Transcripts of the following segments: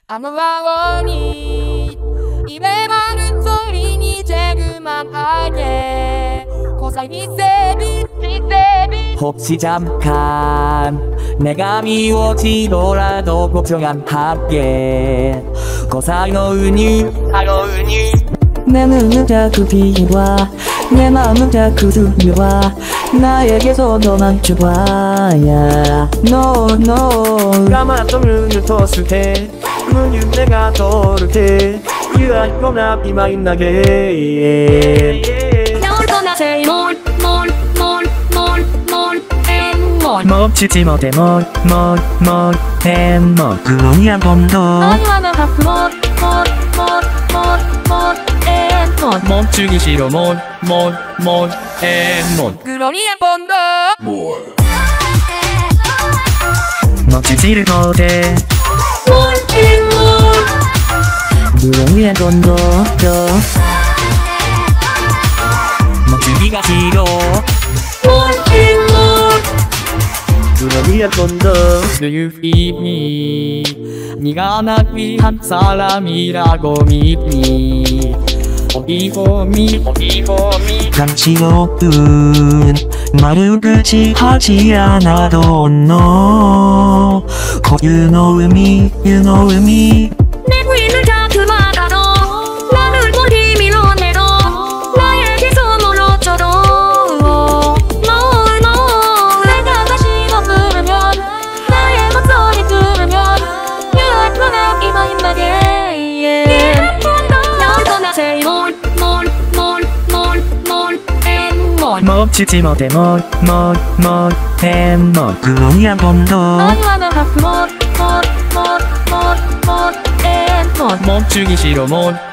아무와오니 입에 바른 소리니 재그만하게 고사이 비세비 혹시 잠깐 내가 미워지더라도 걱정 안 할게 고사이の은유 내 눈은 자꾸 비와 내 마음은 자꾸 두려워 나에게서 너만 좋아 yeah. No no 감았던 눈을 떴을 때 문유 내가 떠오를 때 유아이거나 비만 있나게 널 떠나세 멈추지 못해 그러니 한 번더 아니와나 하프 멈추기 싫어 그러니 한 번 더 멈추지를 못해 그러니 한 번 더 멈추기가 싫어 그러니 한 번 더 Do you feel me 네가 날 위한 사람이라고 믿니 Only for me 잠시 없은 말을 굳이 하지 않아도 No You know me 내 부인을 자꾸 막아도 나를 본 힘이 너네로 나에게서 멀어져도 No 내가 다시 너 부르면 나의 목소리 들으면 유아이거나 이만 힘나게 널 떠나세 멈추지 못해 그러니 한 번 더 아니와나 하프 멈추기 싫어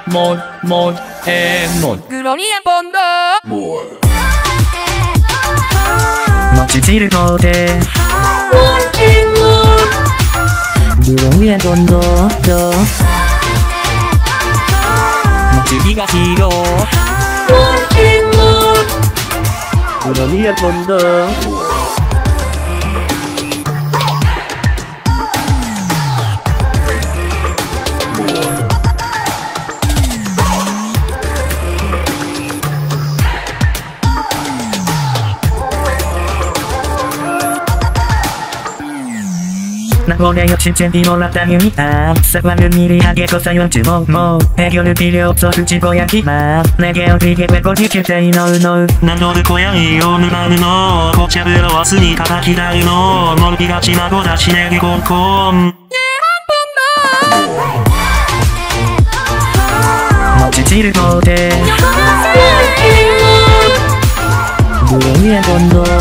그러니 한 번 더 멈추지를 못해 그러니 한 번 더 멈추기가 싫어 그러니 한 번 더 난 원래 욕심쟁이 몰랐다는 이야 싹많은 일이 하게고 쌓였지 해결을 필요 없어 굳이 고양이만 내게 어디게 뺏고 지킬 때이 널 난 너를 고양이 오늘 하는 너 꼭 잡으러 왔으니까 다 기다려 너 멀기가 지나고 다시 내게 곰곰 멈추지를 못해 그러니 한 번 더